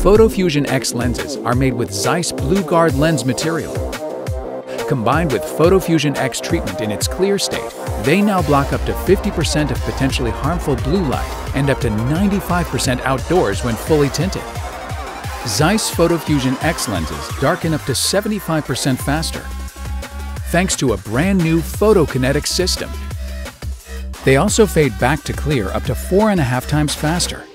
PhotoFusion X lenses are made with ZEISS BlueGuard lens material. Combined with PhotoFusion X treatment in its clear state, they now block up to 50% of potentially harmful blue light and up to 95% outdoors when fully tinted. ZEISS PhotoFusion X lenses darken up to 75% faster, thanks to a brand new photokinetic system. They also fade back to clear up to 4.5 times faster.